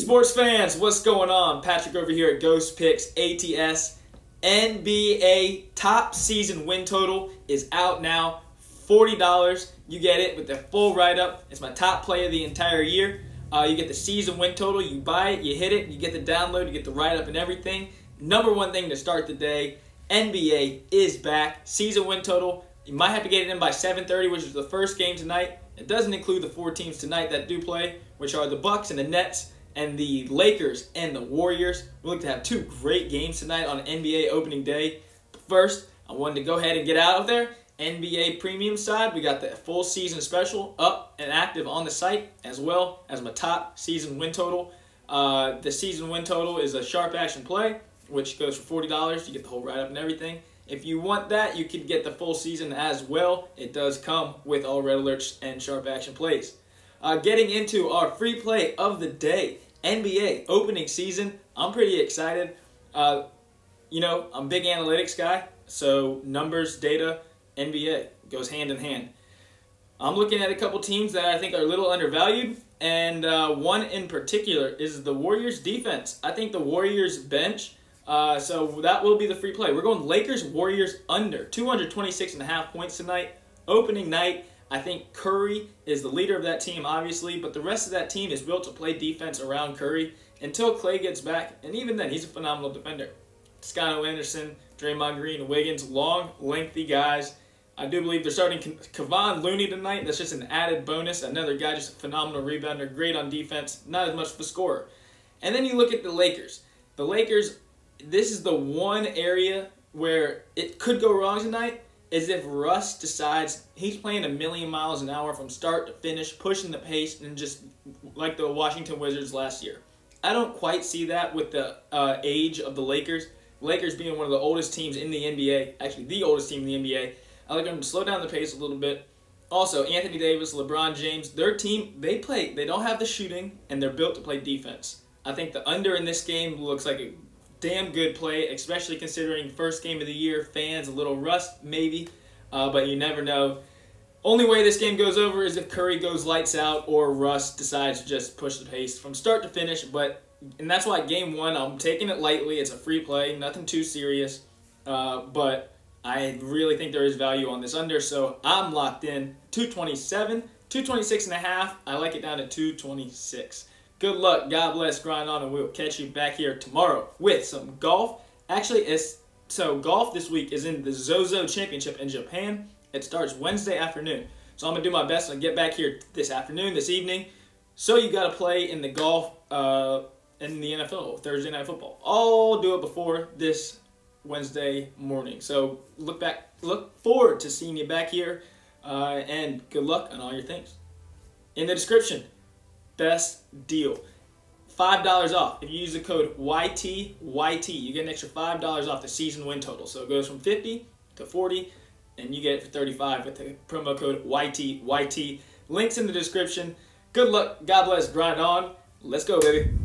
Sports fans, what's going on? Patrick over here at GhostPicks.ATS. NBA top season win total is out now. $40. You get it with the full write-up. It's my top play of the entire year. You get the season win total. You buy it, you hit it, you get the download, you get the write-up and everything. Number one thing to start the day, NBA is back. Season win total. You might have to get it in by 7:30, which is the first game tonight. It doesn't include the 4 teams tonight that do play, which are the Bucks and the Nets and the Lakers and the Warriors. We look to have 2 great games tonight on NBA opening day. But first, I wanted to go ahead and get out of there. NBA premium side, we got the full season special up and active on the site, as well as my top season win total. The season win total is a sharp action play, which goes for $40. You get the whole write-up and everything. If you want that, you could get the full season as well. It does come with all red alerts and sharp action plays. Getting into our free play of the day, NBA opening season. I'm pretty excited. You know, I'm a big analytics guy, so numbers, data, NBA goes hand in hand. I'm looking at a couple teams that I think are a little undervalued, and one in particular is the Warriors defense. I think the Warriors bench, so that will be the free play. We're going Lakers-Warriors under 226.5 points tonight. Opening night, I think Curry is the leader of that team, obviously, but the rest of that team is built to play defense around Curry until Clay gets back, and even then, he's a phenomenal defender. Scotto Anderson, Draymond Green, Wiggins, long, lengthy guys. I do believe they're starting Kevon Looney tonight. That's just an added bonus. Another guy, just a phenomenal rebounder, great on defense, not as much of a scorer. And then you look at the Lakers. The Lakers, this is the one area where it could go wrong tonight, is if Russ decides he's playing a million miles an hour from start to finish, pushing the pace, and just like the Washington Wizards last year. I don't quite see that with the age of the Lakers. Lakers being one of the oldest teams in the NBA, actually the oldest team in the NBA. I like them to slow down the pace a little bit. Also, Anthony Davis, LeBron James, their team, they don't have the shooting, and they're built to play defense. I think the under in this game looks like a damn good play, especially considering first game of the year, fans, a little rust maybe, but you never know. Only way this game goes over is if Curry goes lights out or Russ decides to just push the pace from start to finish, and that's why game 1, I'm taking it lightly. It's a free play, nothing too serious, but I really think there is value on this under, so I'm locked in. 227, 226.5. I like it down to 226. Good luck, God bless, grind on, and we'll catch you back here tomorrow with some golf. Actually, golf this week is in the Zozo Championship in Japan. It starts Wednesday afternoon. So I'm going to do my best to get back here this afternoon, this evening. So you got to play in the golf, in the NFL, Thursday Night Football. I'll do it before this Wednesday morning. So look forward to seeing you back here, and good luck on all your things. In the description, best deal. $5 off. If you use the code YTYT, you get an extra $5 off the season win total. So it goes from 50 to 40, and you get it for 35 with the promo code YTYT. Links in the description. Good luck. God bless. Grind on. Let's go, baby.